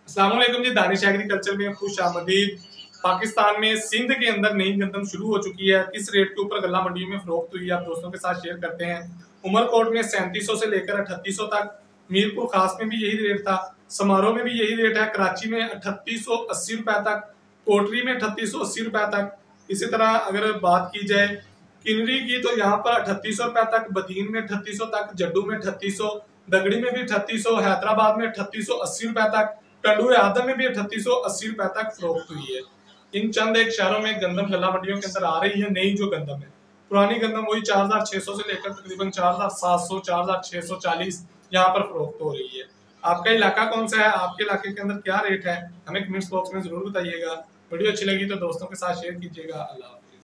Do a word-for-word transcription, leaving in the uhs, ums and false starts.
अस्सलाम वालेकुम जी, दानिश एग्रीकल्चर में खुश आमदीद। पाकिस्तान में सिंध के अंदर नई गंदम शुरू हो चुकी है। किस रेट के ऊपर गल्ला मंडियों में फरोख्त हुई है आप दोस्तों के साथ शेयर करते हैं। उमरकोट में सैंतीस सौ से लेकर अठतीस सौ तक, मीरपुर खास में भी यही रेट था, समारोह में भी यही रेट है, कराची में अठतीस सौ अस्सी रुपए तक, कोटरी में अठतीस सौ अस्सी रुपए तक। इसी तरह अगर बात की जाए किनरी की तो यहाँ पर अठतीस सौ रुपए तक, बदीन में अठतीस सौ तक, जड्डू में अठतीस सौ, दगड़ी में भी अठतीस सौ, हैदराबाद में अठतीस सौ अस्सी रुपए तक, टंडू आदम में भी अठतीस सौ अस्सी रुपए तक फरोख्त हुई है। इन चंद एक शहरों में गंदम गल्ला मंडियों के अंदर आ रही है नई जो गंदम है। पुरानी गंदम वही चार हजार छह सौ से लेकर तकरीबन चार हजार सात सौ चार हजार छह सौ चालीस यहाँ पर फरोख्त हो रही है। आपका इलाका कौन सा है, आपके इलाके के अंदर क्या रेट है, हमें कमेंट्स बॉक्स में जरूर बताइएगा। वीडियो अच्छी लगी तो दोस्तों के साथ शेयर कीजिएगा। अल्लाह।